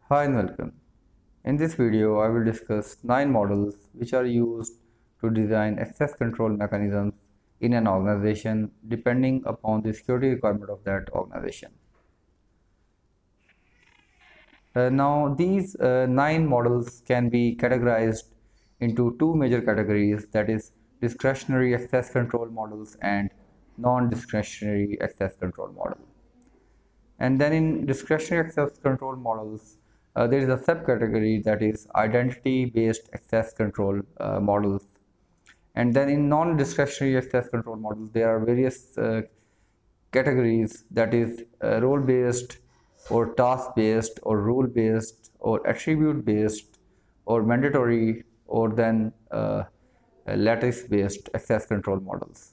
Hi and welcome. In this video, I will discuss 9 models which are used to design access control mechanisms in an organization depending upon the security requirement of that organization. Now, these 9 models can be categorized into two major categories, that is discretionary access control models and non-discretionary access control model. And then in discretionary access control models, there is a subcategory that is identity-based access control models. And then in non-discretionary access control models, there are various categories, that is role-based or task-based or rule-based or attribute-based or mandatory or then lattice-based access control models.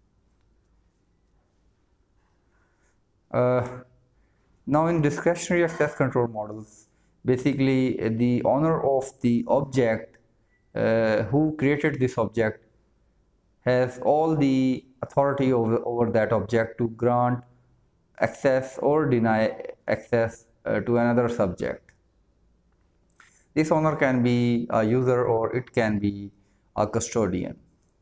Now in discretionary access control models, basically the owner of the object who created this object has all the authority over that object to grant access or deny access to another subject. This owner can be a user or it can be a custodian.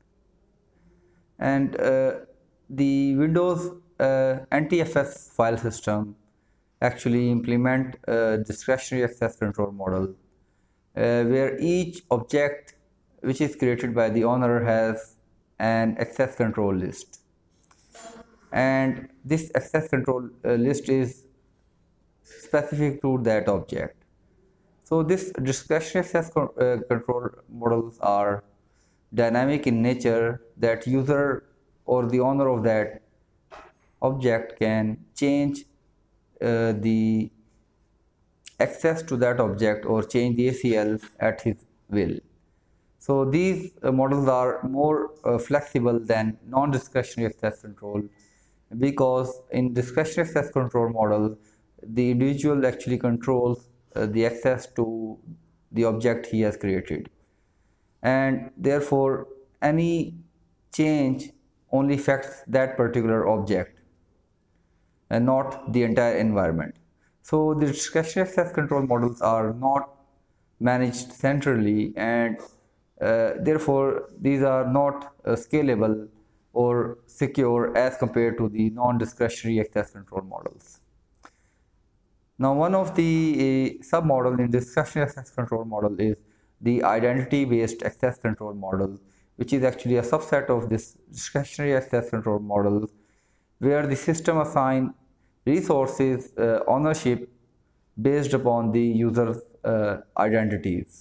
And the Windows NTFS file system actually implement a discretionary access control model where each object which is created by the owner has an access control list, and this access control list is specific to that object. So this discretionary access control models are dynamic in nature, that user or the owner of that object can change the access to that object or change the ACL at his will. So these models are more flexible than non-discretionary access control, because in discretionary access control model, the individual actually controls the access to the object he has created, and therefore any change only affects that particular object and not the entire environment. So the discretionary access control models are not managed centrally, and therefore these are not scalable or secure as compared to the non-discretionary access control models. Now, one of the sub-model in discretionary access control model is the identity-based access control model, which is actually a subset of this discretionary access control model, where the system assigns resources ownership based upon the user's identities.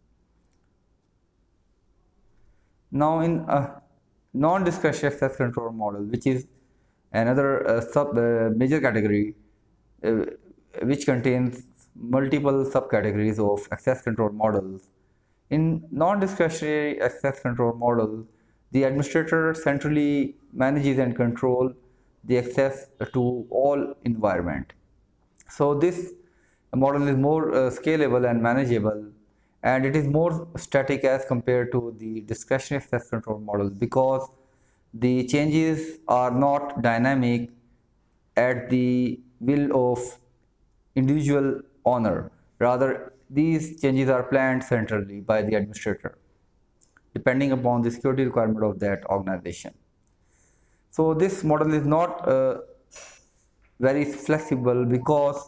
Now in a non-discretionary access control model, which is another major category which contains multiple subcategories of access control models. In non-discretionary access control model, the administrator centrally manages and controls the access to all environment. So this model is more scalable and manageable, and it is more static as compared to the discretionary access control model, because the changes are not dynamic at the will of individual owner. Rather, these changes are planned centrally by the administrator depending upon the security requirement of that organization. So this model is not very flexible, because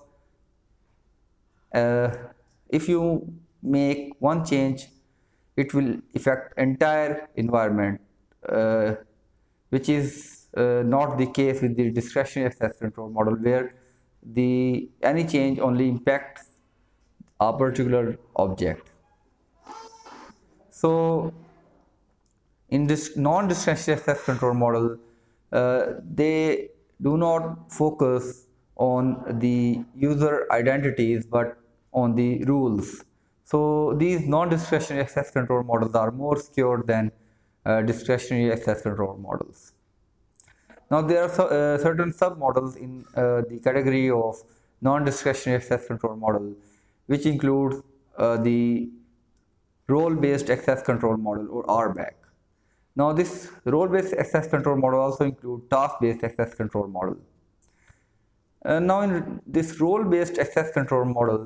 if you make one change, it will affect entire environment, which is not the case with the discretionary access control model, where any change only impacts a particular object. So in this non-discretionary access control model, they do not focus on the user identities but on the rules. So these non-discretionary access control models are more secure than discretionary access control models. Now there are certain sub-models in the category of non-discretionary access control model, which includes the role-based access control model or RBAC. Now this role-based access control model also includes task-based access control model. Now in this role-based access control model,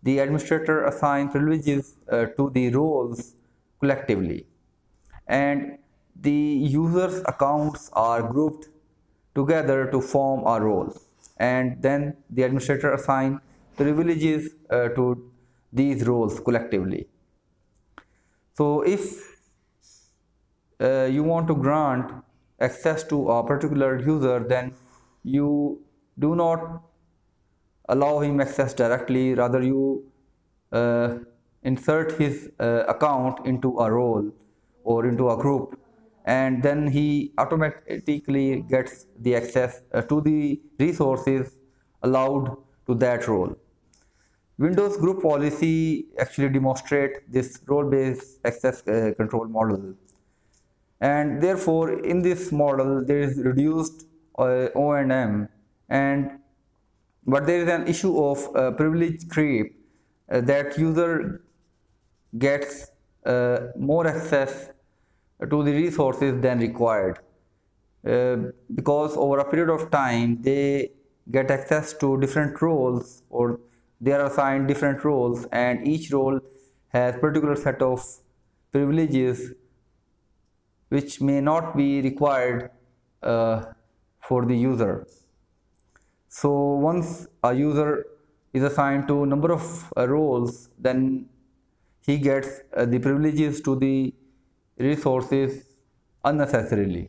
the administrator assigns privileges to the roles collectively, and the user's accounts are grouped together to form a role, and then the administrator assigns privileges to these roles collectively. So if you want to grant access to a particular user, then you do not allow him access directly, rather you insert his account into a role or into a group, and then he automatically gets the access to the resources allowed to that role. Windows group policy actually demonstrate this role-based access control model, and therefore in this model there is reduced O&M, and but there is an issue of privilege creep, that user gets more access to the resources than required, because over a period of time they get access to different roles, or they are assigned different roles, and each role has particular set of privileges which may not be required for the user. So once a user is assigned to a number of roles, then he gets the privileges to the resources unnecessarily.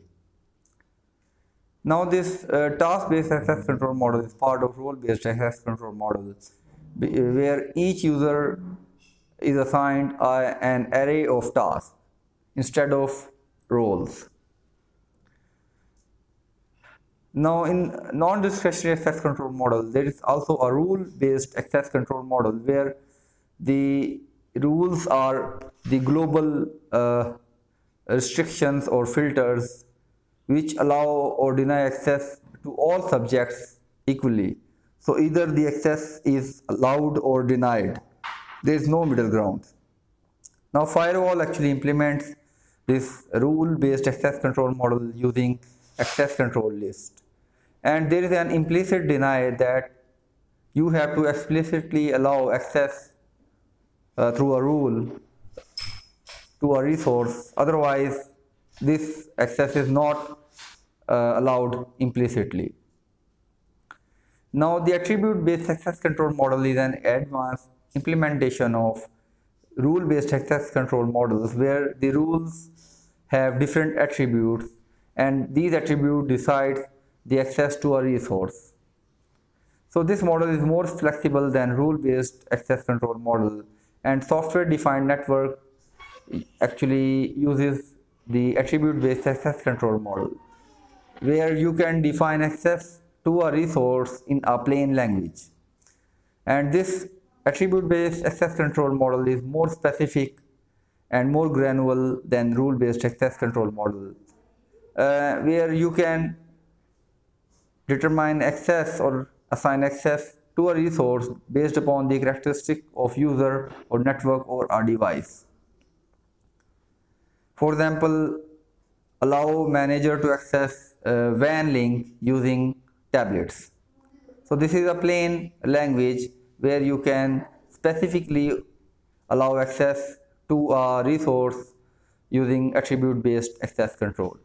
Now this task-based access control model is part of role-based access control model, where each user is assigned an array of tasks instead of roles. Now in non-discretionary access control model, there is also a rule-based access control model, where the rules are the global restrictions or filters which allow or deny access to all subjects equally. So either the access is allowed or denied. There is no middle ground. Now firewall actually implements this rule-based access control model using access control list, and there is an implicit deny that you have to explicitly allow access through a rule to a resource, otherwise this access is not allowed implicitly. Now the attribute-based access control model is an advanced implementation of rule-based access control models, where the rules have different attributes, and these attributes decide the access to a resource. So this model is more flexible than rule-based access control model, and software-defined network actually uses the attribute-based access control model, where you can define access to a resource in a plain language. And this attribute-based access control model is more specific and more granular than rule-based access control model, where you can determine access or assign access to a resource based upon the characteristic of user or network or a device. For example, allow manager to access WAN link using tablets. So this is a plain language where you can specifically allow access to a resource using attribute-based access control.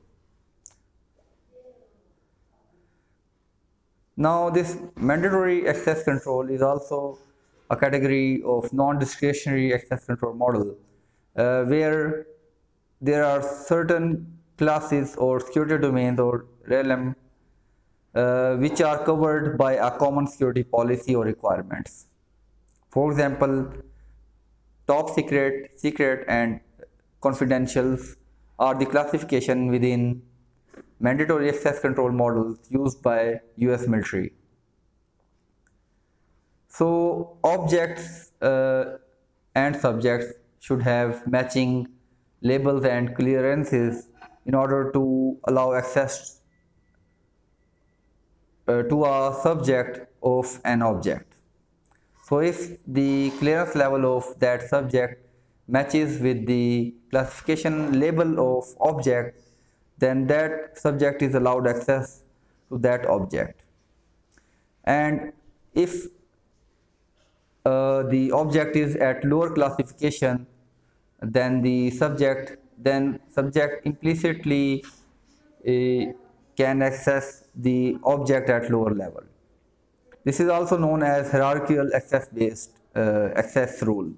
Now this mandatory access control is also a category of non-discretionary access control model, where there are certain classes or security domains or realm which are covered by a common security policy or requirements. For example, top secret, secret and confidentials are the classification within mandatory access control models used by US military. So objects and subjects should have matching labels and clearances in order to allow access to a subject of an object. So if the clearance level of that subject matches with the classification label of object, then that subject is allowed access to that object. And if the object is at lower classification than the subject, then subject implicitly can access the object at lower level. This is also known as hierarchical access-based access rule.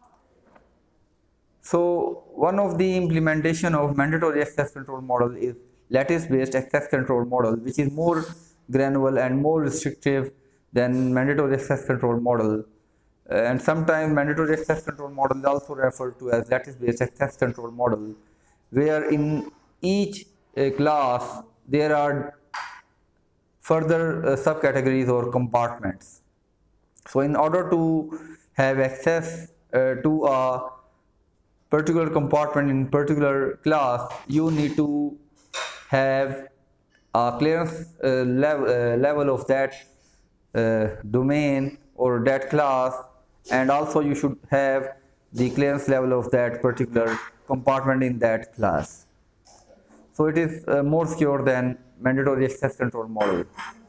So one of the implementation of mandatory access control model is lattice-based access control model, which is more granular and more restrictive than mandatory access control model. And sometimes mandatory access control model is also referred to as lattice-based access control model, where in each class there are further subcategories or compartments. So in order to have access to a particular compartment in particular class, you need to have a clearance level of that domain or that class, and also you should have the clearance level of that particular compartment in that class. So it is more secure than mandatory access control model.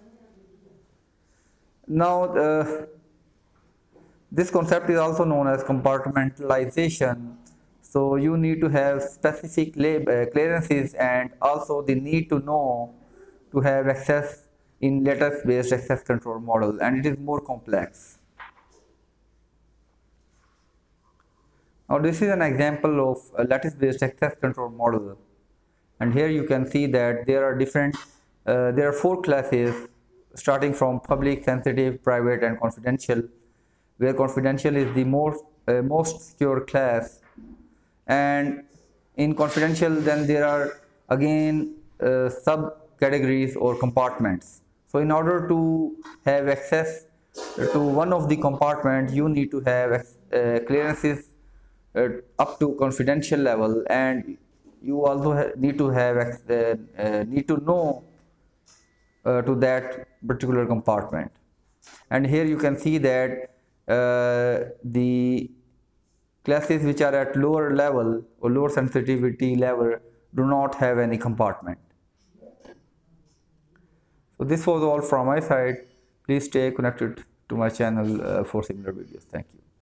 Now this concept is also known as compartmentalization. So you need to have specific clearances and also the need to know to have access in lattice-based access control model, and it is more complex. Now this is an example of a lattice-based access control model, and here you can see that there are 4 classes starting from public, sensitive, private, and confidential, where confidential is the most secure class. And in confidential, then there are again subcategories or compartments. So in order to have access to one of the compartments, you need to have clearances up to confidential level, and you also need to have need to know to that particular compartment. And here you can see that the classes which are at lower level or lower sensitivity level do not have any compartment. So this was all from my side. Please stay connected to my channel for similar videos. Thank you.